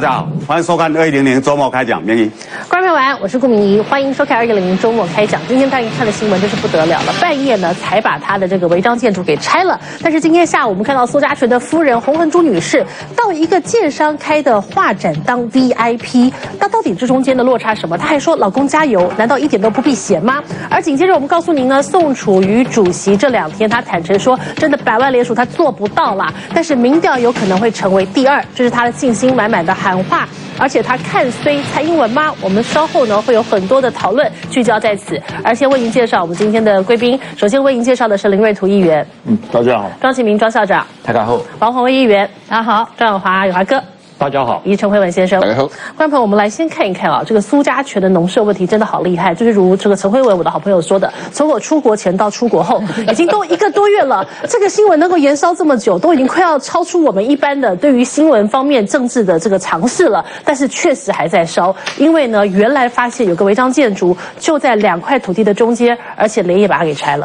家好，欢迎收看2100周末开讲，明仪。 观众朋友晚安，我是顾明仪，欢迎收看2100周末开讲。今天大家看的新闻真是不得了了，半夜呢才把他的这个违章建筑给拆了。但是今天下午我们看到苏家全的夫人洪恒珠女士到一个建商开的画展当 VIP， 那到底这中间的落差什么？她还说老公加油，难道一点都不避嫌吗？而紧接着我们告诉您呢，宋楚瑜主席这2天他坦诚说，真的100万联署他做不到啦，但是民调有可能会成为第2，这是他的信心满满的喊话。而且他看衰蔡英文吗？我们稍后呢会有很多的讨论聚焦在此。而先为您介绍我们今天的贵宾，首先为您介绍的是林瑞图议员， 大家好； 庄启明庄校长， 大家好； 王宏威议员，大家好；张永华哥。 大家好， 以及陈慧文先生， 大家好。 观众朋友，我们来先看一看啊，这个苏家全的农舍问题真的好厉害，就是如这个陈慧文我的好朋友说的，从我出国前到出国后，已经都1个多月了，这个新闻能够延烧这么久，都已经快要超出我们一般的对于新闻方面政治的这个尝试了，但是确实还在烧，因为呢，原来发现有个违章建筑就在2块土地的中间，而且连夜把它给拆了。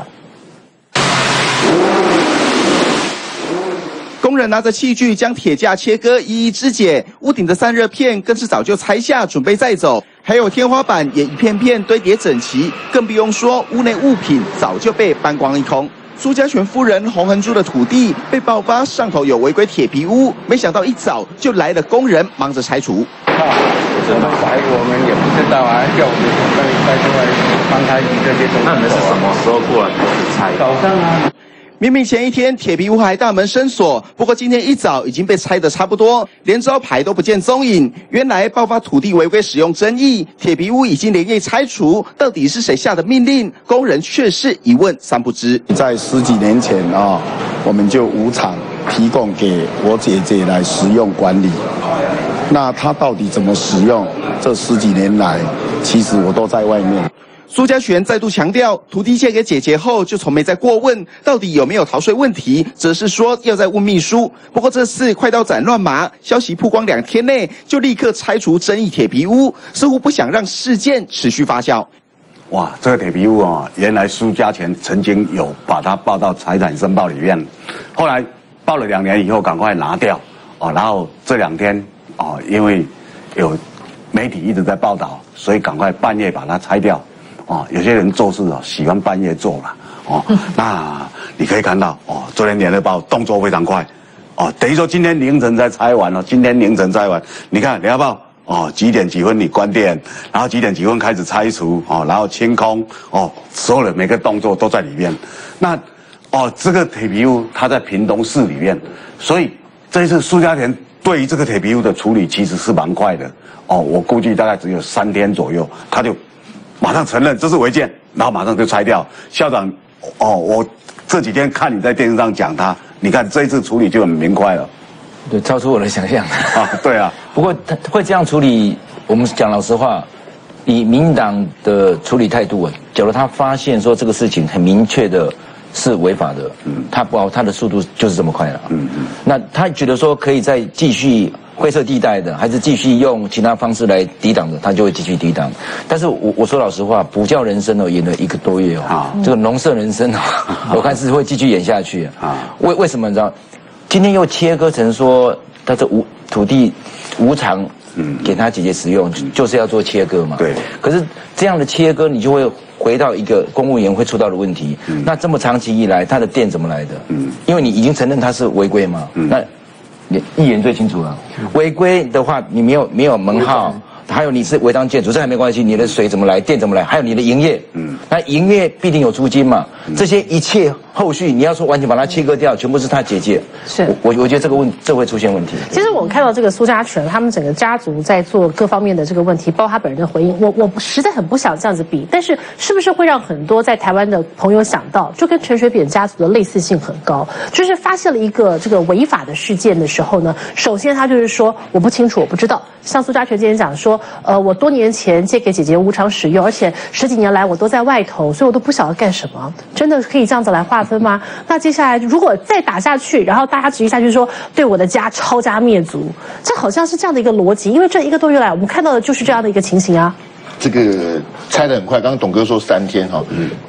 工人拿着器具将铁架切割，一一肢解。屋顶的散热片更是早就拆下，准备再走。还有天花板也一片片堆叠整齐，更不用说屋内物品早就被搬光一空。苏家全夫人洪恒珠的土地被爆发上头有违规铁皮屋，没想到一早就来了工人忙着拆除。 怎么拆我们也不知道啊，叫我们再出来帮他移这些东西。那你们是什么时候过来开始拆？早上啊。 明明前一天铁皮屋还大门深锁，不过今天一早已经被拆得差不多，连招牌都不见踪影。原来爆发土地违规使用争议，铁皮屋已经连夜拆除，到底是谁下的命令？工人却是一问三不知。 在10几年前啊，我们就无偿提供给我姐姐来使用管理。那她到底怎么使用？这10几年来，其实我都在外面。 苏家全再度强调，土地借给姐姐后就从没再过问到底有没有逃税问题，则是说要再问秘书。不过这次快刀斩乱麻，消息曝光2天内就立刻拆除争议铁皮屋，似乎不想让事件持续发酵。 哇，这个铁皮屋啊，原来苏家全曾经有把它报到财产申报里面，后来报了2年以后赶快拿掉哦，然后这2天哦，因为有媒体一直在报道，所以赶快半夜把它拆掉。哦，有些人做事哦喜欢半夜做了哦，那你可以看到哦，昨天联合报动作非常快，哦，等于说今天凌晨才拆完了，今天凌晨拆完，你看联合报哦几点几分你关店，然后几点几分开始拆除哦，然后清空哦，所有的每个动作都在里面。那哦这个铁皮屋它在屏东市里面，所以这一次苏家全对于这个铁皮屋的处理其实是蛮快的哦，我估计大概只有3天左右，他就马上承认这是违建，然后马上就拆掉。校长，哦，我这几天看你在电视上讲他，你看这一次处理就很明快了。 对，超出我的想象。 啊，对啊。 不过他会这样处理，我们讲老实话，以民进党的处理态度，假如他发现说这个事情很明确的是违法的，他的速度就是这么快了。那他觉得说可以再继续灰色地带的，还是继续用其他方式来抵挡的，他就会继续抵挡。但是我说老实话，补教人生哦，演了1个多月哦，这个农舍人生哦，我看是会继续演下去啊。为什么你知道？今天又切割成说他这土地无偿给他姐姐使用，就是要做切割嘛。 对。可是这样的切割，你就会回到一个公务员会出到的问题。那这么长期以来，他的店怎么来的？因为你已经承认他是违规嘛。那议员最清楚了，违规的话，你没有门号，还有你是违章建筑，这还没关系，你的水怎么来，电怎么来，还有你的营业，那营业必定有租金嘛，这些一切后续你要说完全把它切割掉，全部是他姐姐， 是我觉得这会出现问题。 其实我们看到这个苏家全他们整个家族在做各方面的这个问题，包括他本人的回应，我实在很不想这样子比，但是是不是会让很多在台湾的朋友想到，就跟陈水扁家族的类似性很高，就是发现了一个这个违法的事件的时候呢，首先他就是说我不清楚，我不知道，像苏家全今天讲说，我多年前借给姐姐无偿使用，而且10几年来我都在外头，所以我都不晓得干什么，真的可以这样子来划分吗？那接下来如果再打下去，然后大家质疑下去说对我的家抄家灭族，这好像是这样的一个逻辑，因为这1个多月来我们看到的就是这样的一个情形啊。 这个拆得很快，刚刚董哥说3天哈，有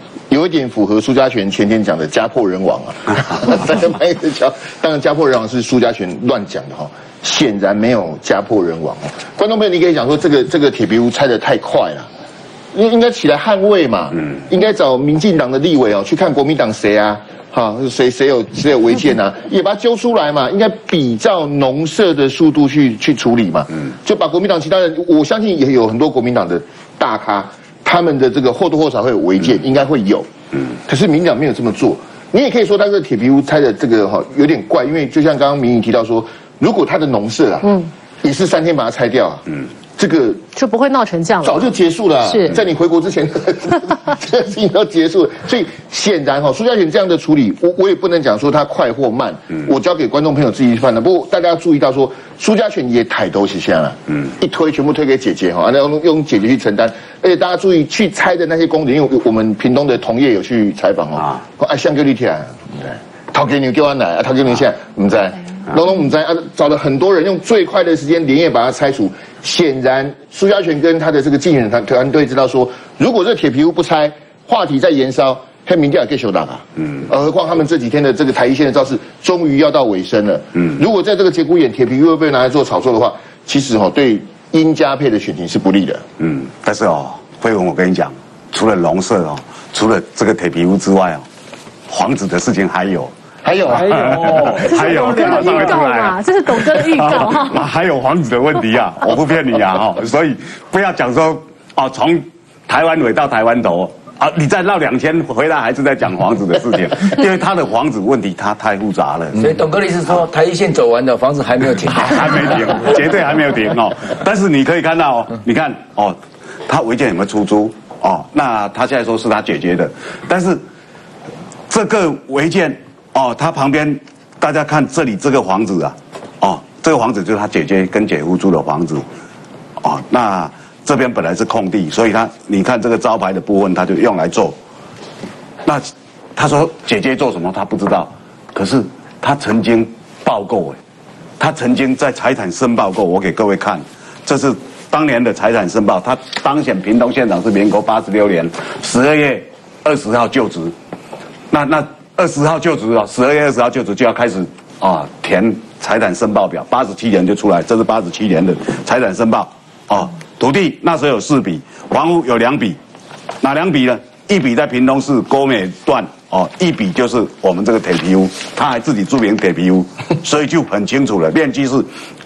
一点符合苏家全前天讲的家破人亡啊。当然家破人亡是苏家全乱讲的哈，显然没有家破人亡哦。观众朋友，你可以讲说这个铁皮屋拆得太快了。应该起来捍卫嘛，应该找民进党的立委哦，去看国民党谁啊，哈，谁有违建啊，也把它揪出来嘛，应该比照农舍的速度去处理嘛，就把国民党其他人，我相信也有很多国民党的大咖，他们的这个或多或少会有违建，应该会有，可是民进党没有这么做，你也可以说他这个铁皮屋拆的这个哈有点怪，因为就像刚刚明仪提到说，如果他的农舍啊，也是3天把它拆掉啊，这个就不会闹成这样了， 早就结束了。 是在你回国之前，这个事情都结束了。所以显然哈，苏家全这样的处理，我也不能讲说他快或慢，我交给观众朋友自己去判断。不过大家要注意到说，苏家全也抬头起下了，一推全部推给姐姐哈，用姐姐去承担。而且大家注意去拆的那些工人，因为我们屏东的同业有去采访哦，啊，香格里铁，掏给你给我来，掏给你现在唔在。龙唔在啊，找了很多人，用最快的时间连夜把它拆除。显然，苏家全跟他的这个竞选团队知道说，如果这铁皮屋不拆，话题再延烧，黑民调也可以休打啊。何况他们这几天的这个台一线的造势，终于要到尾声了。如果在这个节骨眼，铁皮屋被拿来做炒作的话，其实对殷家配的选情是不利的。 但是慧文，我跟你讲，除了农舍除了这个铁皮屋之外房子的事情还有。 这是董哥的预告嘛？这是董哥的预告哈。 还有房子的问题啊，我不骗你啊所以不要讲说从台湾尾到台湾头你再绕2000回来还是在讲房子的事情，因为他的房子问题他太复杂了。 所以董哥的意思说，台一线走完的房子还没有停， 还没停，绝对还没有停但是你可以看到你看他违建有没有出租那他现在说是他解决的，但是这个违建。他旁边，大家看这里这个房子啊，这个房子就是他姐姐跟姐夫住的房子，那这边本来是空地，所以你看这个招牌的部分，他就用来做。那他说姐姐做什么他不知道，可是他曾经报过他曾经在财产申报过，我给各位看，这是当年的财产申报，他当选屏东县长是民国86年12月20号就职，那20号就职12月20号就职就要开始填财产申报表，87年就出来，这是87年的财产申报土地那时候有4笔，房屋有2笔，哪2笔呢？一笔在屏东市郭美段一笔就是我们这个铁皮屋，他还自己注明铁皮屋，所以就很清楚了，面积是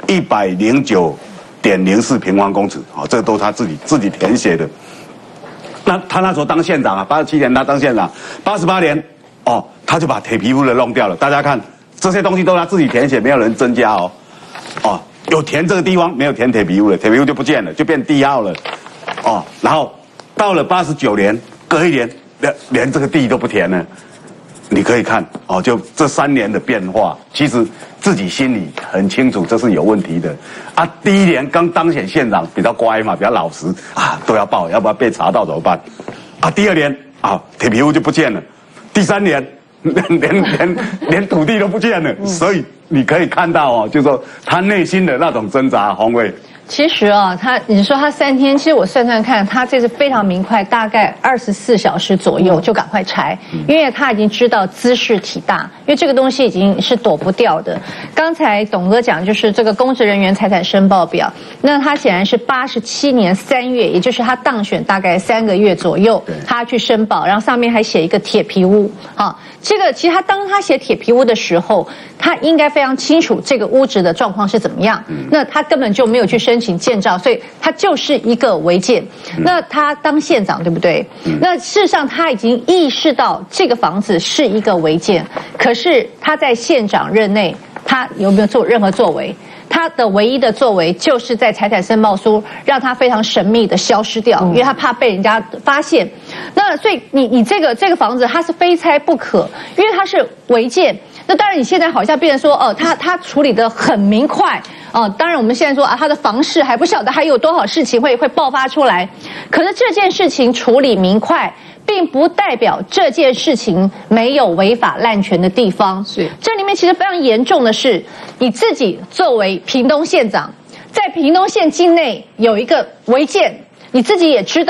109.04平方公尺这个都他自己填写的。那他那时候当县长87年他当县长，88年他就把铁皮屋的弄掉了。大家看这些东西都他自己填写，没有人增加有填这个地方，没有填铁皮屋了，铁皮屋就不见了，就变地号了然后到了89年，隔一年连这个地都不填了。你可以看就这3年的变化，其实自己心里很清楚这是有问题的第一年刚当选县长比较乖嘛，比较老实都要报，要不然被查到怎么办第2年铁皮屋就不见了。第3年，连土地都不见了，所以你可以看到就是说他内心的那种挣扎，洪伟。 其实你说他3天，其实我算算看，他这是非常明快，大概24小时左右就赶快拆，因为他已经知道兹事体大，因为这个东西已经是躲不掉的。刚才董哥讲就是这个公职人员财产申报表，那他显然是87年3月，也就是他当选大概3个月左右，他去申报，然后上面还写一个铁皮屋这个其实当他写铁皮屋的时候，他应该非常清楚这个屋子的状况是怎么样，那他根本就没有去申请建照，所以他就是一个违建。那他当县长对不对？那事实上他已经意识到这个房子是一个违建，可是他在县长任内，他有没有做任何作为？他的唯一的作为就是在财产申报书让他非常神秘的消失掉，因为他怕被人家发现。那所以你这个房子它是非拆不可，因为它是违建。那当然你现在好像变成说他处理得很明快当然我们现在说他的房事还不晓得还有多少事情会爆发出来，可是这件事情处理明快并不代表这件事情没有违法滥权的地方。是，这里面其实非常严重的是，你自己作为屏东县长，在屏东县境内有一个违建，你自己也知道，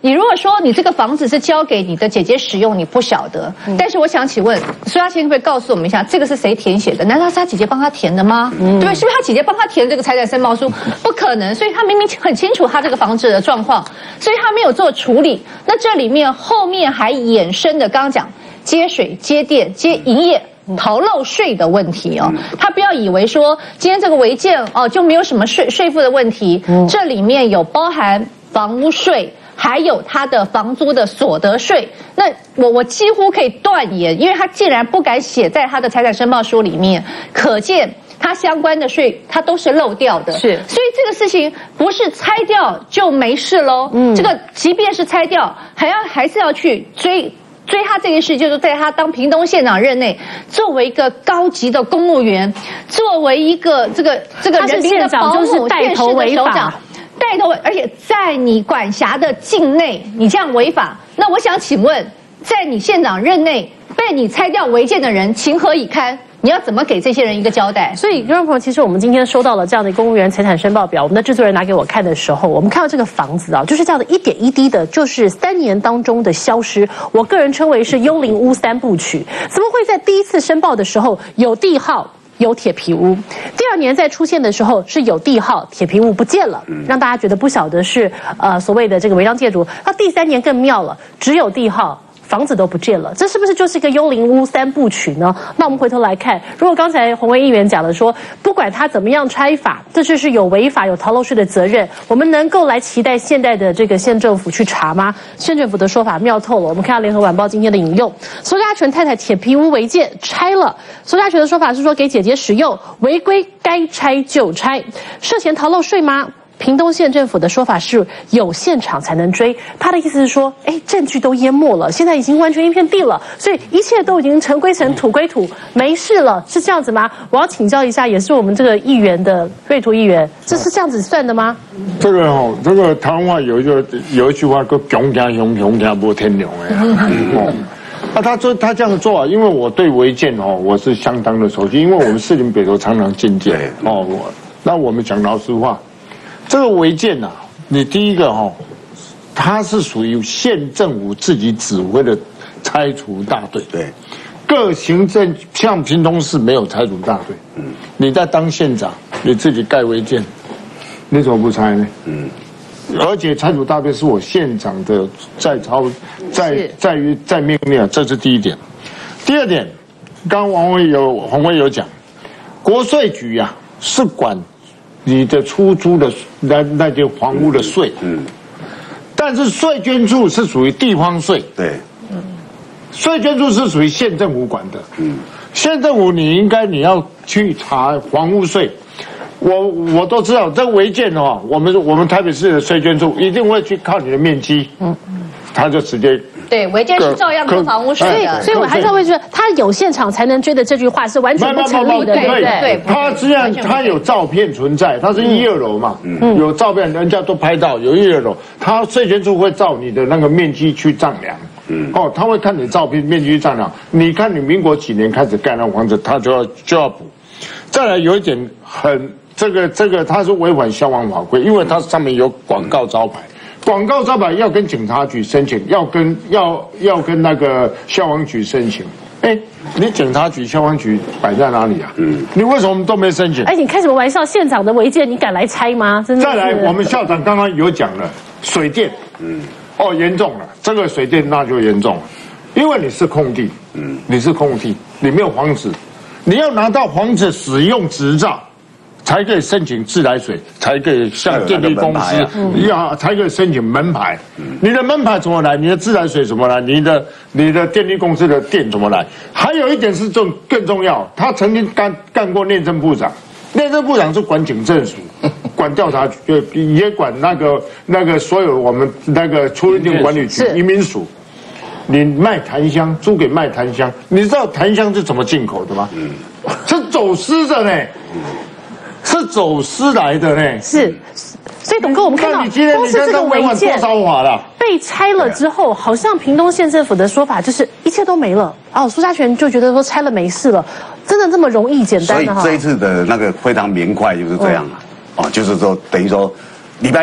你如果说你这个房子是交给你的姐姐使用，你不晓得。但是我想请问苏嘉全，可不可以告诉我们一下，这个是谁填写的？难道是他姐姐帮他填的吗？对不对？是不是他姐姐帮他填这个财产申报书？不可能，所以他明明很清楚他这个房子的状况，所以他没有做处理。那这里面后面还衍生的，刚刚讲接水、接电、接营业。逃漏税的问题哦，他不要以为说今天这个违建哦就没有什么税负的问题，这里面有包含房屋税，还有他的房租的所得税。那我几乎可以断言，因为他既然不敢写在他的财产申报书里面，可见他相关的税他都是漏掉的。是，所以这个事情不是拆掉就没事喽。这个即便是拆掉，还是要去追他这件事，就是在他当屏东县长任内，作为一个高级的公务员，作为一个这个人民的保姆、带头违法，而且在你管辖的境内，你这样违法，那我想请问，在你县长任内被你拆掉违建的人，情何以堪？你要怎么给这些人一个交代？ 所以，观众朋友，其实我们今天收到了这样的公务员财产申报表，我们的制作人拿给我看的时候，我们看到这个房子啊，就是这样的一点一滴的，就是3年当中的消失。我个人称为是幽灵屋3部曲。怎么会在第一次申报的时候有地号？有铁皮屋，第2年再出现的时候是有地号，铁皮屋不见了，让大家觉得不晓得是所谓的这个违章建筑。到第3年更妙了，只有地号。房子都不见了，这是不是就是一个幽灵屋3部曲呢？那我们回头来看，如果刚才洪为议员讲了说，不管他怎么样拆法，这就是有违法有逃漏税的责任，我们能够来期待现在的这个县政府去查吗？县政府的说法妙透了。我们看到联合晚报今天的引用，苏嘉全太太铁皮屋违建拆了，苏嘉全的说法是说给姐姐使用，违规该拆就拆，涉嫌逃漏税吗？屏东县政府的说法是有现场才能追，他的意思是说，证据都淹没了，现在已经完全一片地了，所以一切都已经尘归尘，土归土，没事了，是这样子吗？我要请教一下，也是我们这个议员的瑞图议员，这是这样子算的吗？ 这个台湾话有一句话叫“穷家雄，穷家不天良”他这样做啊，因为我对违建我是相当的熟悉，因为我们士林北投常常进建那我们讲老实话。这个违建啊，你第一个它是属于县政府自己指挥的拆除大队。对，各行政像屏东市没有拆除大队。你在当县长，你自己盖违建，你怎么不拆呢？而且拆除大队是我县长的在命令，这是第一点。第二点，刚刚洪为有讲，国税局啊是管。你的出租的那些房屋的税，但是税捐处是属于地方税，对，税捐处是属于县政府管的，县政府你要去查房屋税，我都知道这个违建我们台北市的税捐处一定会去靠你的面积，他就直接。 对，违建是照样扣房屋税的， 所以我还是要问说，他有现场才能追的这句话是完全不成立的，对不对？ 他实际上他有照片存在，他是1、2楼嘛，有照片，人家都拍到有1、2楼，他税捐处会照你的那个面积去丈量，他会看你照片面积去丈量，你看你民国几年开始盖那房子，他就要补。再来有一点这个他是违反消防法规，因为它上面有广告招牌。广告招牌要跟警察局申请，要跟那个消防局申请。你警察局、消防局摆在哪里啊？你为什么都没申请？ 你开什么玩笑？县长的违建你敢来拆吗？真的。 再来，我们校长刚刚有讲了，水电，严重了，这个水电那就严重了，因为你是空地，你是空地，你没有房子，你要拿到房子使用执照。才可以申请自来水，才可以向电力公司才可以申请门牌。你的门牌怎么来？你的自来水怎么来？你的电力公司的电怎么来？还有一点是更重要，他曾经干过内政部长，内政部长是管警政署，管调查局，也管那个所有我们那个出入境管理局、移民署。你卖檀香，租给卖檀香，你知道檀香是怎么进口的吗？是走私的呢。是走私来的呢， 是，所以董哥，我们看到光是这个违建被拆了之后，好像屏东县政府的说法就是一切都没了。苏嘉全就觉得说拆了没事了，真的这么容易简单的？ 所以这一次的那个非常明快就是这样就是说等于说礼拜4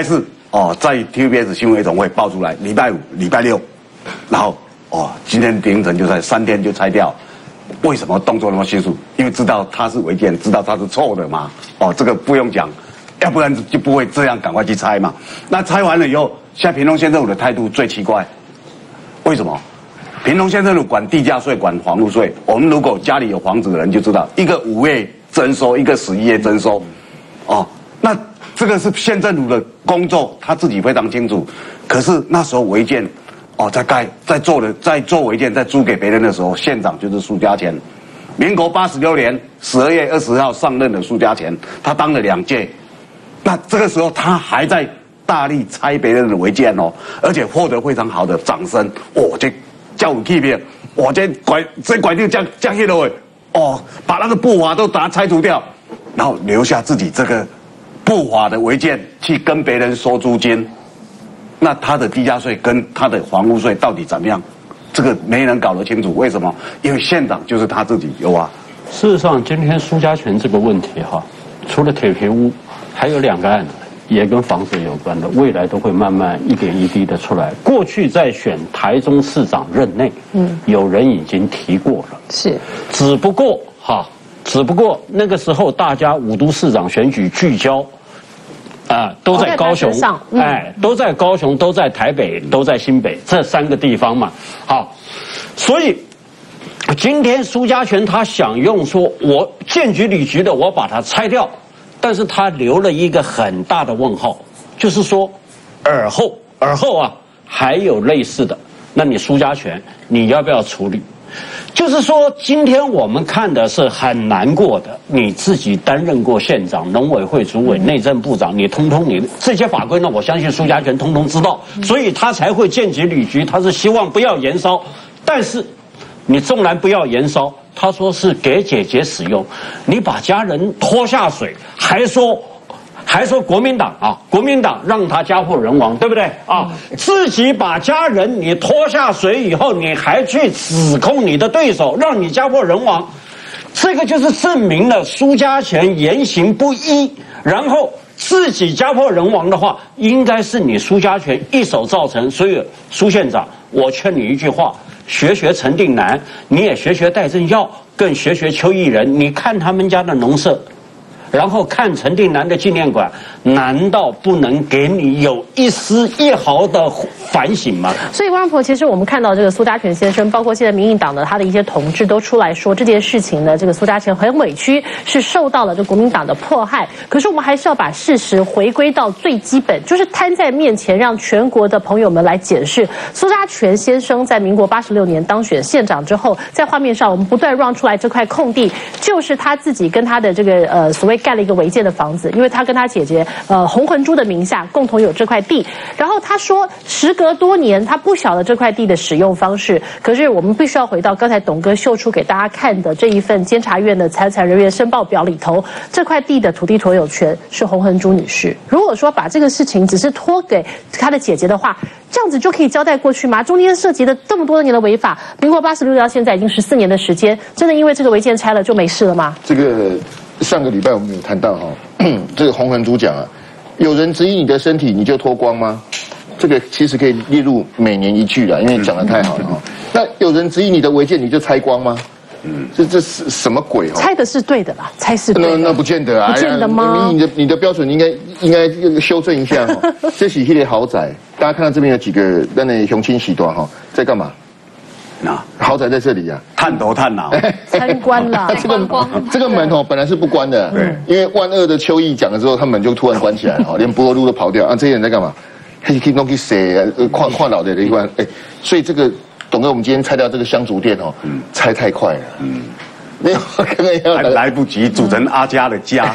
在 TVBS 新闻夜总会爆出来，礼拜5、礼拜6，然后今天凌晨就在3天就拆掉。为什么动作那么迅速？因为知道它是违建，知道它是错的嘛。这个不用讲，要不然就不会这样赶快去拆嘛。那拆完了以后，现在屏东县政府的态度最奇怪，为什么？屏东县政府管地价税、管房屋税。我们如果家里有房子的人就知道，一个5月征收，一个11月征收。那这个是县政府的工作，他自己非常清楚。可是那时候违建，在做违建，在租给别人的时候，县长就是苏家全。民国86年12月20号上任的苏家全，他当了2届。那这个时候他还在大力拆别人的违建而且获得非常好的掌声。这叫有气魄，这拐定降下来把那个不法都把它拆除掉，然后留下自己这个不法的违建去跟别人收租金。那他的地价税跟他的房屋税到底怎么样？这个没人搞得清楚。为什么？因为县长就是他自己有啊。 事实上，今天苏家全这个问题除了铁皮屋，还有2个案子也跟房子有关的，未来都会慢慢一点一滴的出来。过去在选台中市长任内，有人已经提过了， 是， 只不过那个时候大家5都市长选举聚焦。都在高雄，都在高雄，都在台北，都在新北这3个地方嘛。好，所以今天苏家全他想用说，我建局理局的我把它拆掉，但是他留了一个很大的问号，就是说尔后还有类似的，那你苏家全你要不要处理？就是说，今天我们看的是很难过的。你自己担任过县长、农委会主委、内政部长，你这些法规呢，我相信苏家全通通知道，所以他才会建局旅局，他是希望不要延烧。但是你纵然不要延烧，他说是给姐姐使用，你把家人拖下水，还说国民党让他家破人亡，对不对自己把家人你拖下水以后，你还去指控你的对手，让你家破人亡，这个就是证明了苏家全言行不一，然后自己家破人亡的话，应该是你苏家全一手造成。所以苏县长，我劝你一句话，学陈定南，你也学戴正耀，更学邱义仁，你看他们家的农舍，然后看陈定南的纪念馆，难道不能给你有一丝一毫的反省吗？ 所以，观众朋友，其实我们看到这个苏家全先生，包括现在民进党的他的一些同志都出来说这件事情呢，这个苏家全很委屈，是受到了这国民党的迫害。可是我们还是要把事实回归到最基本，就是摊在面前，让全国的朋友们来检视。苏家全先生在民国86年当选县长之后，在画面上我们不断让出来这块空地，就是他自己跟他的这个所谓盖了一个违建的房子，因为他跟他姐姐洪恒珠的名下共同有这块地。然后他说，时隔多年，他不晓得这块地的使用方式。可是我们必须要回到刚才董哥秀出给大家看的这一份监察院的财产人员申报表里头，这块地的土地所有权是洪恒珠女士。如果说把这个事情只是托给他的姐姐的话，这样子就可以交代过去吗？中间涉及的这么多年的违法，民国86年到现在已经14年的时间，真的因为这个违建拆了就没事了吗？ 这个上个礼拜我们有谈到这个洪恒珠讲有人质疑你的身体，你就脱光吗？这个其实可以列入每年一句了，因为讲得太好了那有人质疑你的违建，你就拆光吗？这是什么鬼拆的是对的啦，拆是对的。 那不见得啊， 不见得吗？ 你的标准应该修正一下这是一类豪宅，大家看到这边有几个那里雄亲喜多在干嘛？豪宅在这里啊， 探头探脑， 参观啦。 这个门本来是不关的，对，因为万恶的邱毅讲了之后，他门就突然关起来连柏油路都跑掉这些人在干嘛？可以弄去谁跨老的一关所以这个董哥，我们今天拆掉这个香烛店拆太快了，没有还来不及组成阿家的家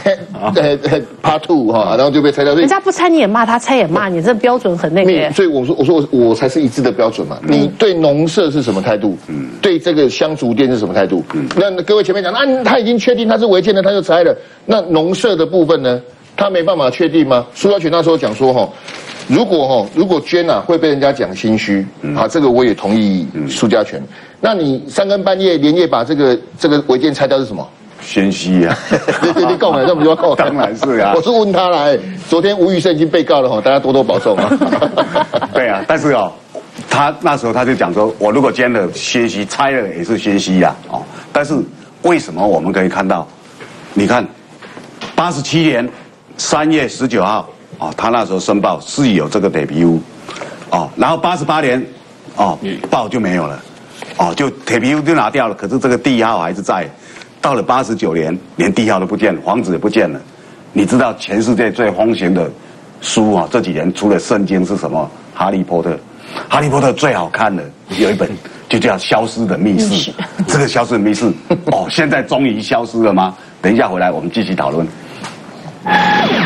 Part 2然后就被拆掉。 人家不拆你也骂他，拆也骂你，这标准很那个。 所以我说我才是一致的标准嘛。你对农舍是什么态度？对这个香烛店是什么态度？那各位前面讲，他已经确定他是违建的，他就拆了。那农舍的部分呢？他没办法确定吗？苏家全那时候讲说如果捐会被人家讲心虚这个我也同意苏家全。那你3更半夜连夜把这个违建拆掉是什么？ 宣西啊。 你讲了，那么就当然是啊。 我是问他来，昨天吴宇胜已经被告了哈，大家多多保重啊。 对啊，但是哦，他那时候他就讲说，我如果捐了宣西，拆了也是宣西呀，哦。但是为什么我们可以看到？你看，87年3月19号，哦，他那时候申报是有这个铁皮屋，哦，然后88年，哦，报就没有了，哦，就铁皮屋就拿掉了，可是这个地号还是在。到了89年，连地号都不见了，房子也不见了。你知道全世界最风行的书啊，这几年除了圣经是什么？哈利波特。哈利波特最好看的有一本就叫《消失的密室》。这个消失的密室，哦，现在终于消失了吗？等一下回来我们继续讨论。